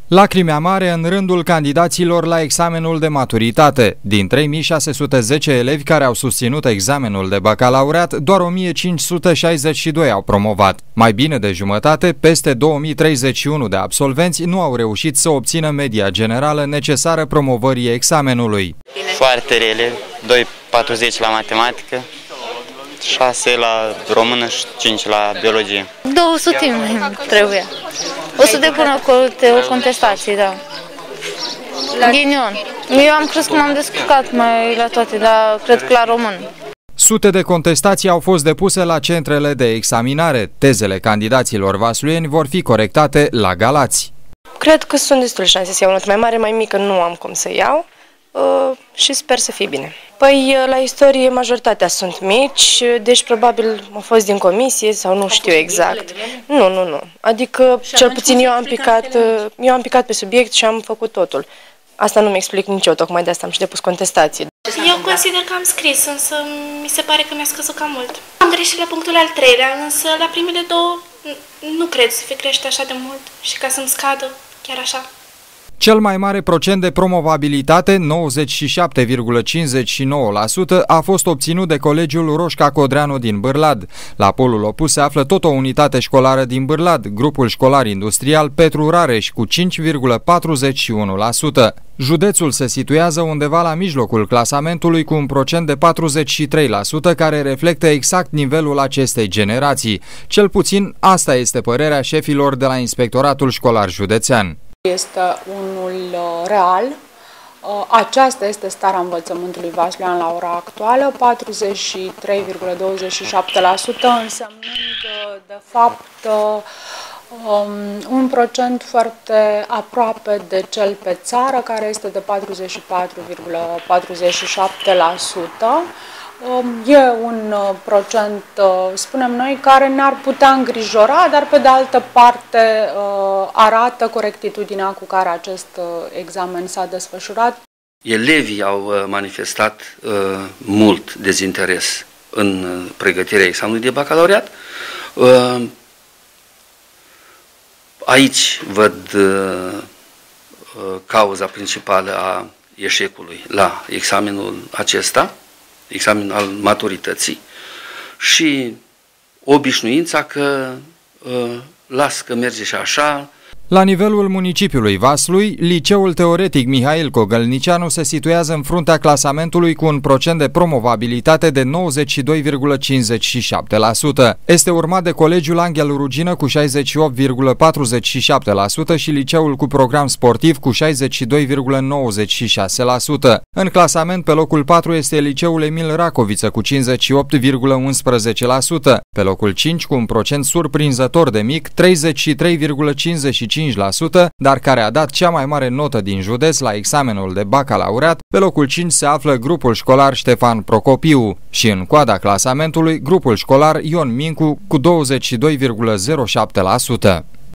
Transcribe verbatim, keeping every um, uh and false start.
Lacrimea mare în rândul candidaților la examenul de maturitate. Din trei mii șase sute zece elevi care au susținut examenul de bacalaureat, doar o mie cinci sute șaizeci și doi au promovat. Mai bine de jumătate, peste două mii treizeci și unu de absolvenți nu au reușit să obțină media generală necesară promovării examenului. Foarte rele, doi virgulă patruzeci la matematică, șase la română și cinci la biologie. două sute mai trebuie. O să depună o contestație, da. Ghinion. Eu am crezut că m-am descurcat mai la toate, dar cred că la român. Sute de contestații au fost depuse la centrele de examinare. Tezele candidaților vasluieni vor fi corectate la Galați. Cred că sunt destule șanse să iau o notă mai mare, mai mică nu am cum să iau uh, și sper să fie bine. Păi la istorie majoritatea sunt mici, deci probabil au fost din comisie sau nu știu exact. Nu, nu, nu. Adică cel puțin eu am picat, eu am picat pe subiect și am făcut totul. Asta nu mi explic nici eu, tocmai de asta am și depus contestații. Eu consider că am scris, însă mi se pare că mi-a scăzut cam mult. Am greșit la punctul al treilea, însă la primele două nu cred să fie crește așa de mult și ca să-mi scadă chiar așa. Cel mai mare procent de promovabilitate, nouăzeci și șapte virgulă cincizeci și nouă la sută, a fost obținut de Colegiul Roșca Codreanu din Bârlad. La polul opus se află tot o unitate școlară din Bârlad, grupul școlar industrial Petru Rareș, cu cinci virgulă patruzeci și unu la sută. Județul se situează undeva la mijlocul clasamentului cu un procent de patruzeci și trei la sută, care reflectă exact nivelul acestei generații. Cel puțin asta este părerea șefilor de la Inspectoratul Școlar Județean. Este unul real. Aceasta este starea învățământului vasluian la ora actuală, patruzeci și trei virgulă douăzeci și șapte la sută, însemnând de fapt un procent foarte aproape de cel pe țară, care este de patruzeci și patru virgulă patruzeci și șapte la sută. E un procent, spunem noi, care ne-ar putea îngrijora, dar pe de altă parte arată corectitudinea cu care acest examen s-a desfășurat. Elevii au manifestat mult dezinteres în pregătirea examenului de bacalaureat. Aici văd cauza principală a eșecului la examenul acesta, examen al maturității, și obișnuința că uh, las că merge și așa. La nivelul municipiului Vaslui, Liceul Teoretic Mihail Cogălnicianu se situează în fruntea clasamentului cu un procent de promovabilitate de nouăzeci și doi virgulă cincizeci și șapte la sută. Este urmat de Colegiul Anghel Rugină cu șaizeci și opt virgulă patruzeci și șapte la sută și Liceul cu program sportiv cu șaizeci și doi virgulă nouăzeci și șase la sută. În clasament, pe locul patru este Liceul Emil Racoviță cu cincizeci și opt virgulă unsprezece la sută. Pe locul cinci, cu un procent surprinzător de mic, treizeci și trei virgulă cincizeci și cinci la sută, dar care a dat cea mai mare notă din județ la examenul de bacalaureat, pe locul cinci se află grupul școlar Ștefan Procopiu și în coada clasamentului grupul școlar Ion Mincu cu douăzeci și doi virgulă zero șapte la sută.